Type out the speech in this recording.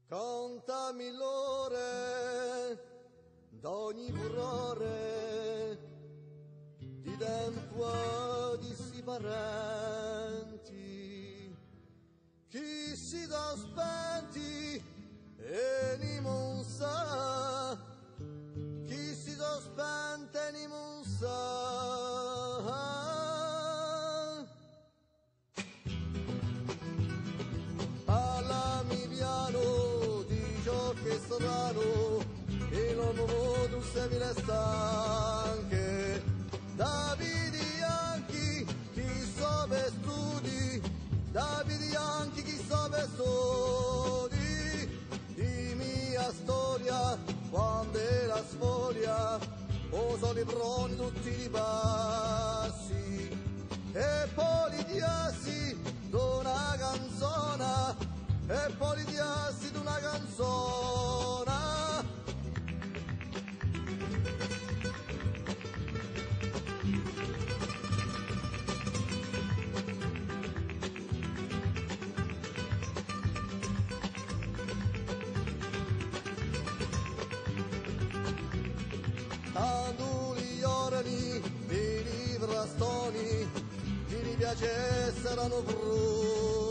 Contami l'ore d'ogni furore di tempo di si parenti, chi si da spenti e ni non sa, chi si da spente ni non sa. Parlami piano di ciò che è strano e l'uomo tu sei le stanche. Davide Bianchi, chi so per studi, Davide Bianchi, chi so per studi, di mia storia, quando è la sfoglia, o sono i proni tutti i passi, e poi li diassi d'una canzone, e poi li diassi d'una canzone. Anduli orani, i livrastoni, chi mi piacessero frutti.